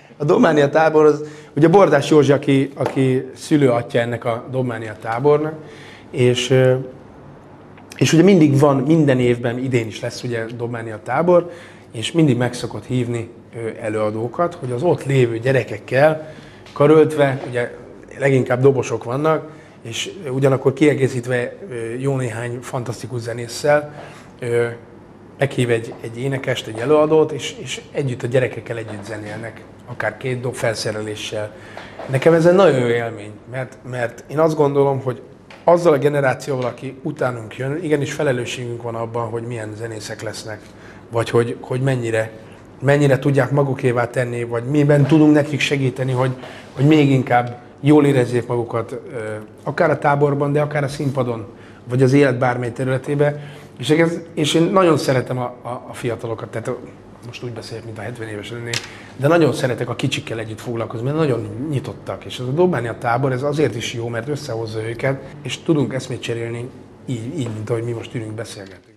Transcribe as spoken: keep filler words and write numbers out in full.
A Dobmánia tábor, az, ugye Bordás Józsi, aki, aki szülőatja ennek a Dobmánia tábornak, és, és ugye mindig van, minden évben, idén is lesz ugye Dobmánia tábor, és mindig meg szokott hívni előadókat, hogy az ott lévő gyerekekkel karöltve, ugye leginkább dobosok vannak, és ugyanakkor kiegészítve jó néhány fantasztikus zenésszel, meghív egy, egy énekest, egy előadót, és, és együtt a gyerekekkel együtt zenélnek, akár két dob felszereléssel. Nekem ez egy nagyon jó élmény, mert, mert én azt gondolom, hogy azzal a generációval, aki utánunk jön, igenis felelősségünk van abban, hogy milyen zenészek lesznek, vagy hogy, hogy mennyire, mennyire tudják magukévá tenni, vagy miben tudunk nekik segíteni, hogy, hogy még inkább jól érezzék magukat, akár a táborban, de akár a színpadon, vagy az élet bármely területében. És, ez, és én nagyon szeretem a, a, a fiatalokat, tehát most úgy beszélek, mint a hetven éves lennék, de nagyon szeretek a kicsikkel együtt foglalkozni, mert nagyon nyitottak. És ez a Dobmánia tábor, ez azért is jó, mert összehozza őket, és tudunk eszmét cserélni így, így mint ahogy mi most ülünk, beszélgetünk.